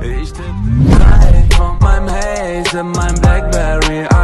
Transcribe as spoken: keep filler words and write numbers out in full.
Ich tippe drei von meinem Haze in meinem Blackberry.